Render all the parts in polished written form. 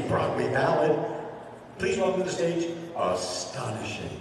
Broadway ballad. Please welcome to the stage, Astonishing.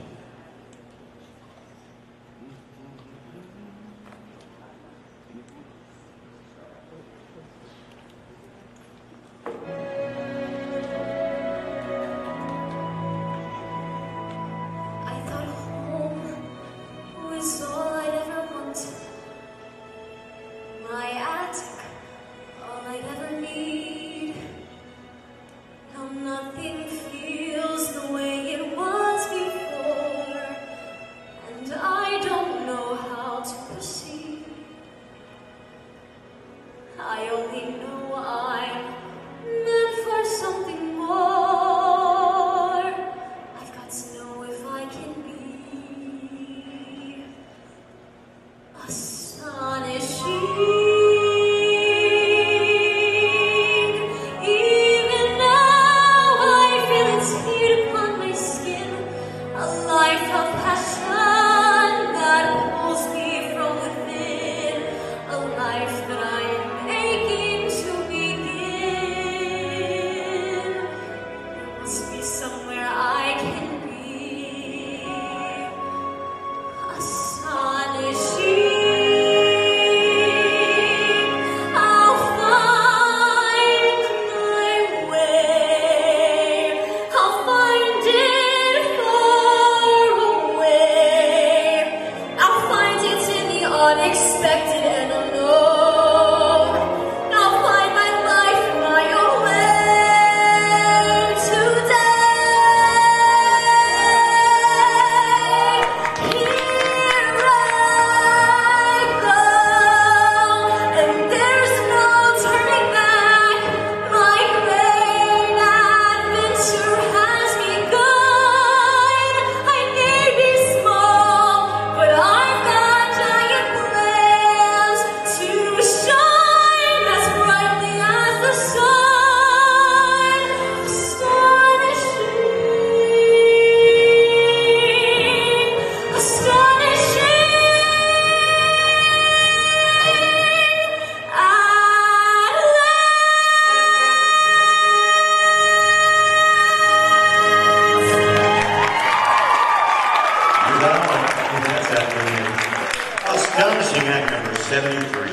Nothing feels the way it was before, and I don't know how to proceed. I only know I'm meant for something more. I've got to know if I can be astonishing. Unexpected and unknown, I'll find my life my own way today. Here I go, and there's no turning back. My great adventure has begun. I may be small, but I've got giant plans to shine as brightly as the sun. Astonishing, astonishing. At Astonishing act number 73.